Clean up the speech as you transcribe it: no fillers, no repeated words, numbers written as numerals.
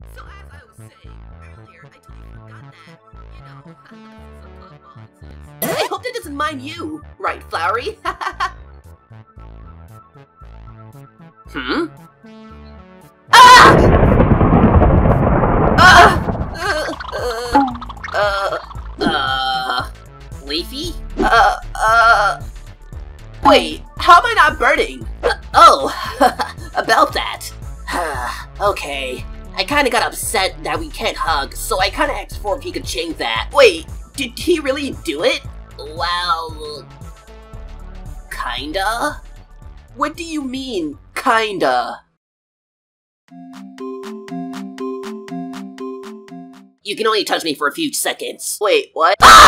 So as I was saying earlier, I totally forgot that, you know, some football exists. I hope that doesn't mind you, right, Flowery? Hmm? Leafy? Wait, how am I not burning? About that. Okay. I kinda got upset that we can't hug, so I kinda asked for if he could change that. Wait, did he really do it? Well... kinda? What do you mean, kinda? You can only touch me for a few seconds. Wait, what? Ah!